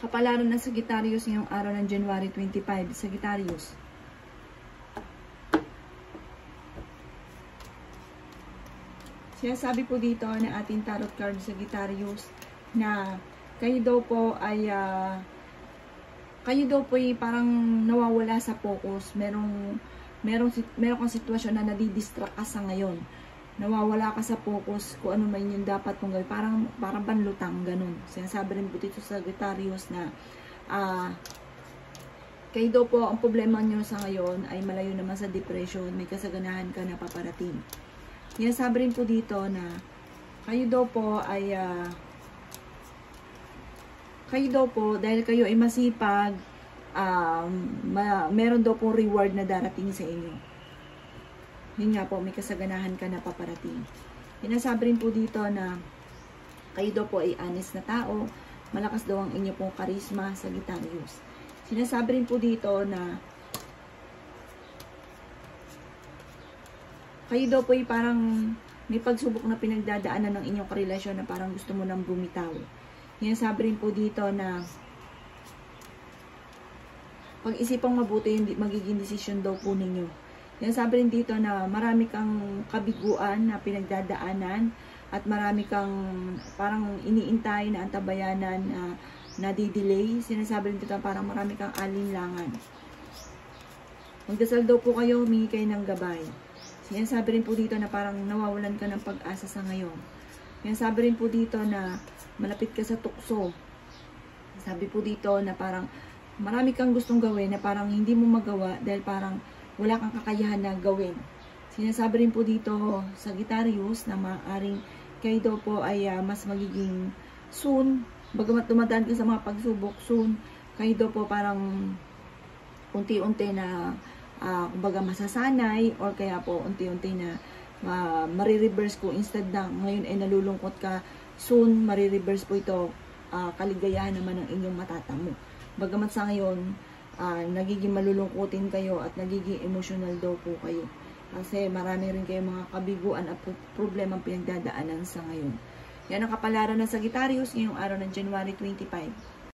Kapalaran ng Sagittarius ngayong araw ng January 25. Sagittarius. Sinasabi po dito ng ating tarot card Sagittarius na kayo daw po ay parang nawawala sa focus. Meron kang sitwasyon na nadidistract ka sa ngayon. Nawawala ka sa focus kung ano man yung dapat mong gawin. Parang banlutang, ganun. Sinasabi rin po dito sa Sagittarius na kayo daw po, ang problema nyo sa ngayon ay malayo naman sa depression. May kasaganahan ka na paparating. Sinasabi rin po dito na kayo daw po ay dahil kayo ay masipag, meron daw po reward na darating sa inyo. Yun nga po, may kasaganahan ka na paparating. Sinasabi rin po dito na kayo daw po ay honest na tao, malakas daw ang inyo pong karisma, Sagittarius. Sinasabi rin po dito na kayo daw po ay parang may pagsubok na pinagdadaanan ng inyong karelasyon na parang gusto mo nang bumitaw. Sinasabi rin po dito na pag-isipang mabuti yung magiging desisyon daw po ninyo. Sinasabi rin dito na marami kang kabiguan na pinagdadaanan at marami kang parang iniintay na antabayanan na nadidelay. Sinasabi rin dito parang marami kang alinlangan. Magdasal daw po kayo, humingi kayo ng gabay. Sinasabi rin po dito na parang nawawalan ka ng pag-asa sa ngayon. Sinasabi rin po dito na malapit ka sa tukso. Sabi po dito na parang marami kang gustong gawin na parang hindi mo magawa dahil parang wala kang kakayahan na gawin. Sinasabi rin po dito Sagittarius na maaaring kayo daw po ay mas magiging soon, bagamat dumadaan ka sa mga pagsubok soon, kayo daw po parang unti-unti na kumbaga masasanay or kaya po unti-unti na marireverse ko instead na ngayon ay nalulungkot ka, soon marireverse po ito, kaligayahan naman ng inyong matatamo. Bagamat sa ngayon nagiging malulungkutin kayo at nagiging emotional daw po kayo. Kasi marami rin kayong mga kabiguan at problemang pinagdadaanan sa ngayon. Yan ang kapalaran ng Sagittarius ngayong araw ng January 25.